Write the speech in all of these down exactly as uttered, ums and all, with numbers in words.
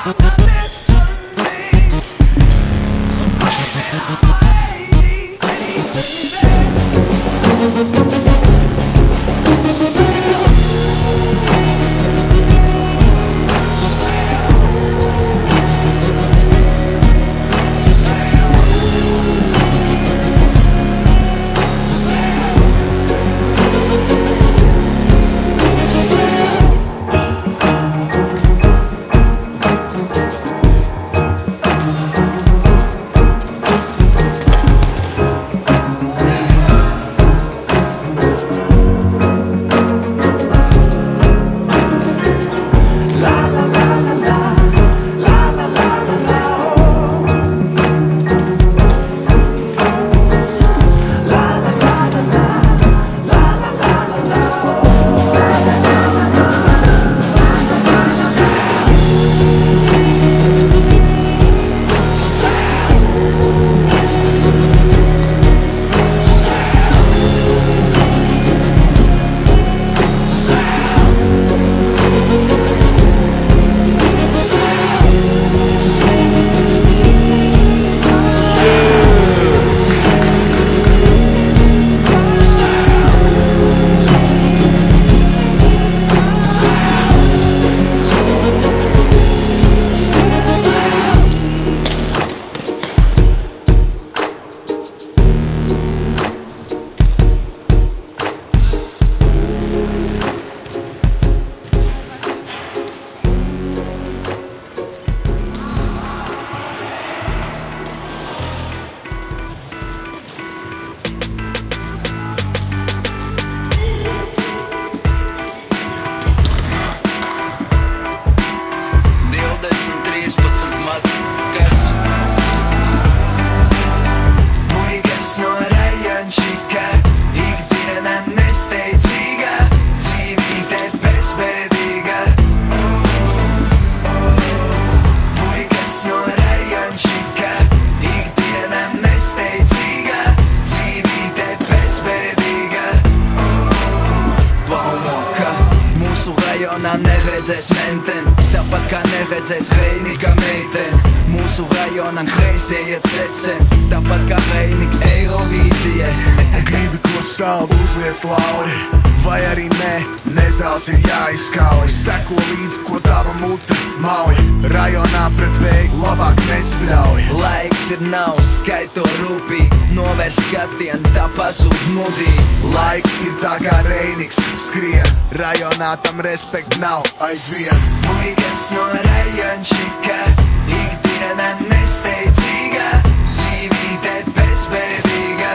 rajonā neredzēs menten, tāpat kā neredzēs Heinika meiten. Mūsu rajonā kreisie iet secen, tāpat kā Heiniks Eirovīzija. Gribi ko saldu, uzliec lauri, vai arī nē, nezāls ir jāizkauj. Seko līdzi, ko tava mute mauj, rajonā pret vēju labāk nespļauj. Laiks ir naudas, skaito rūpīgi, novērs skatienu, tā pazūd mudīgi. Laiks ir tā kā Reiniks skrien, rajonā tam respekt nav aizvien. Puikas no rajončika, ikdiena nesteidzīga, dzīvīte bezbēdīga.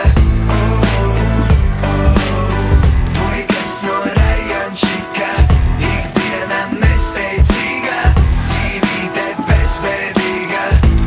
Puikas no rajončika, ikdiena nesteidzīga, dzīvīte bezbēdīga.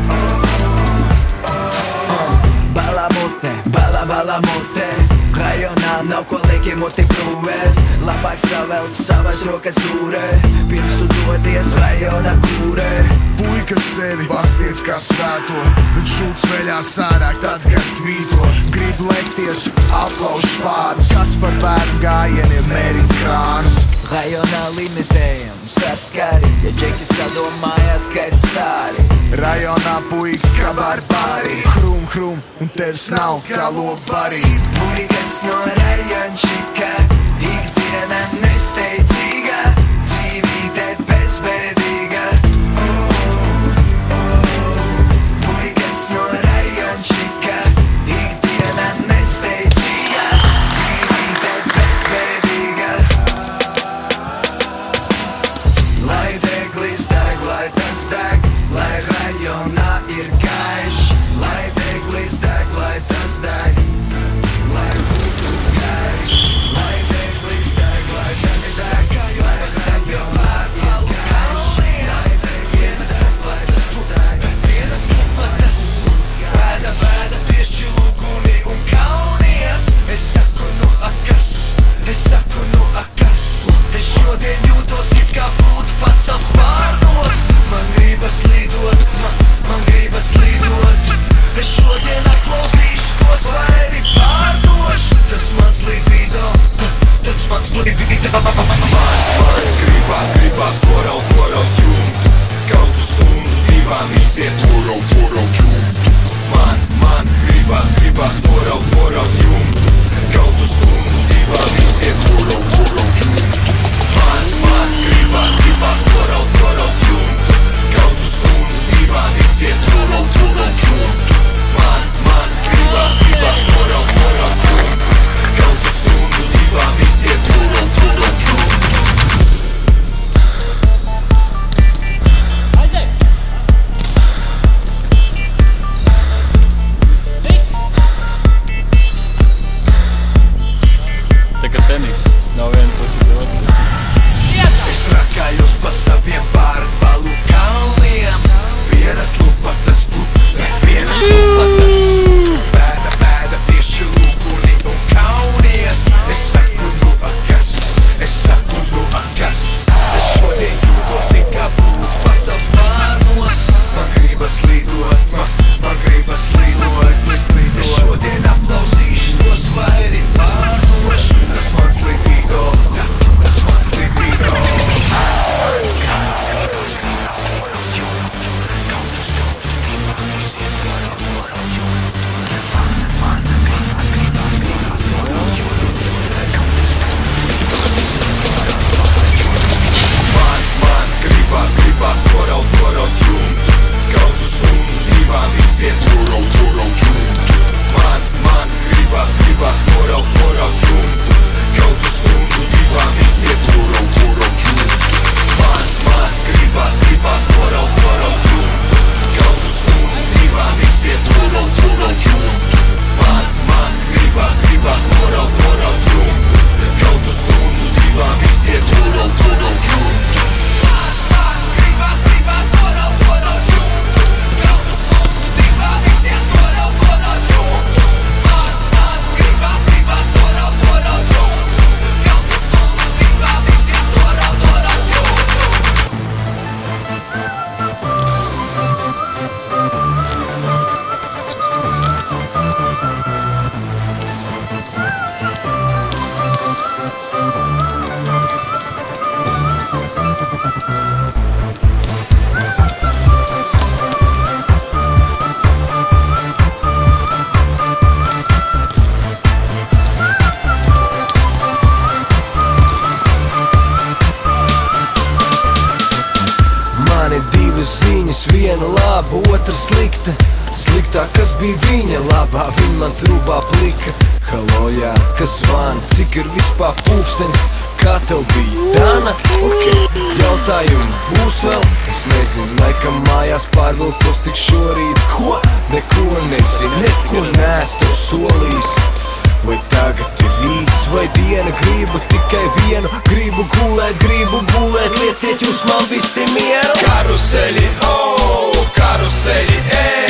Balamute, bala balamute, rajonā nav ko lieki muti krūvēt. Labāk savelt savas rokas dūrē, pirms tu dodies rajona kūrē. Puikas sevi pasniedz kā svēto, viņš šūts veļās ārāk tad, kad tvīto. Grib lekties, aplauž spārnus, kas par bērnu gājieniem mērīt krānus. Rajonā limitējam, saskari, ja džekis sadomājās, ka ir stāri. Rajonā puikas kā barbāri, hrum hrum, un tevs nav kā lopbarī. Puikas no rajončika, ikdiena nesteidzīga, dzīvīte bezbēdīga. Puikas no rajončika, ikdiena nesteidzīga, dzīvīte bezbēdīga. Lai deglis deg, lai tas deg, lai rajonā ir gaišs. Lai deglis deg, lai tas deg, lai būtu gaišs. Lai deglis deg, lai tas deg, lai rajonā ir gaišs. Lai deglis deg, lai tas deg. Vienas lupatas, vēda, vēda, piešķilu guni un kaunies. Es saku, nu akas, es saku, nu akas. Es šodien jūtos, it kā būtu pacels pārnos. Man gribas visiet noraut, noraut jumtu. Man, man gribas, gribas noraut, noraut jumtu. Kaut uz stundu divām visiet noraut, noraut jumtu. Man, man gribas, gribas noraut, noraut jumtu. Kaut uz stundu divām visiet noraut, noraut jumtu. Man, man gribas, gribas noraut, noraut jumtu. Kaut uz stundu divām visiet noraut, noraut jumtu. Tagad tenis nav viena pusi uz otru. Es rakājos pa saviem pārbalu kalniem. Vienas lupatas, vienas lupatas. Pēda, pēda tieši lūguni un kaunies. Es saku, nu akas, es saku, nu akas. Es šodien jūtos it kā būtu pacels pārnos. Man gribas lidot, man, man gribas lidot. Es šodien aplausīšu tos vairi pārnos. Tas mans libido, tas mans libido. Man, man gribas, gribas noraut, noraut jumtu. Kaut uz stundu divām visiet noraut, noraut jumtu. Man, man gribas, gribas noraut, noraut jumtu. Kaut uz stundu divām visiet noraut, noraut jumtu. Man, man gribas, gribas noraut, noraut jumtu. Kaut uz stundu divām visiet noraut, noraut jumtu. Man, man gribas, gribas noraut, noraut jumtu. Kaut uz stundu divām visiet noraut, noraut jumtu. Man, man gribas, gribas noraut, noraut jumtu. Kaut uz stundu divām visiet noraut, noraut jumtu. Man, man gribas, gribas noraut, noraut jumtu. Kaut uz stundu divām visiet noraut, noraut jumtu. Man ir divas ziņas, viena laba, otra slikta. Sliktā, kas bija viņa, labā viņa man trūbā plika. Halo, jā, kas zvana, cik ir vispār pulksteņs? Kā tev bija, Dana? Ok, jautājumu būs vēl? Es nezinu, laikam mājās pārvilkos tik šorīt. Ko? Neko nezinu, neko neesmu solījis. Vai tagad ir rīts vai diena, gribu tikai vienu. Gribu gulēt, gribu gulēt, lieciet jūs man visi mieru. Karuseļi, oh, karuseļi, ej.